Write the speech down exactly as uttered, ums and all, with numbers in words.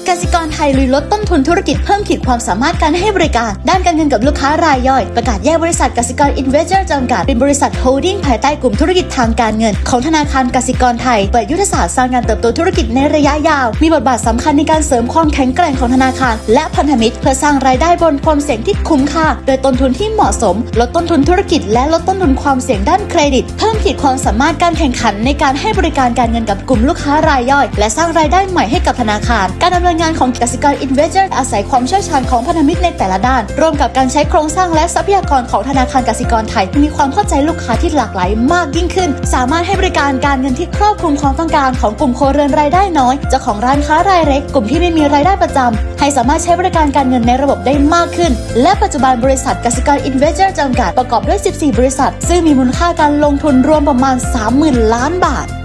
กสิกรไทยลุยลดต้นทุนธุรกิจเพิ่มขีดความสามารถการให้บริการด้านการเงินกับลูกค้ารายย่อยประกาศแยกบริษัทกสิกรอินเวสเตอร์จำกัดเป็นบริษัทโฮลดิ้งภายใต้กลุ่มธุรกิจทางการเงินของธนาคารกสิกรไทยเปิดยุทธศาสตร์สร้างการเติบโตธุรกิจในระยะยาวมีบทบาทสำคัญในการเสริมความแข็งแกร่งของธนาคารและพันธมิตรเพื่อสร้างรายได้บนความเสี่ยงที่คุ้มค่าโดยต้นทุนที่เหมาะสมลดต้นทุนธุรกิจและลดต้นทุนความเสี่ยงด้านเครดิตเพิ่มขีดความสามารถการแข่งขันในการให้บริการการเงินกับกลุ่มลูกค้ารายย่อยและสร้างรายได้ใหม่ให้กับธนาคารการดำเนินงานของกสิกรอินเวสเตอร์อาศัยความเชี่ยวชาญของพันธมิตรในแต่ละด้านรวมกับการใช้โครงสร้างและทรัพยากรของธนาคารกสิกรไทยมีความเข้าใจลูกค้าที่หลากหลายมากยิ่งขึ้นสามารถให้บริการการเงินที่ครอบคลุมความต้องการของกลุ่มครัวเรือนรายได้น้อยเจ้าของร้านค้ารายเล็กกลุ่มที่ไม่มีรายได้ประจำให้สามารถใช้บริการการเงินในระบบได้มากขึ้นและปัจจุบันบริษัทกสิกรอินเวสเตอร์จำกัดประกอบด้วยสิบสี่บริษัทซึ่งมีมูลค่าการลงทุนรวมประมาณ สามหมื่น ล้านบาท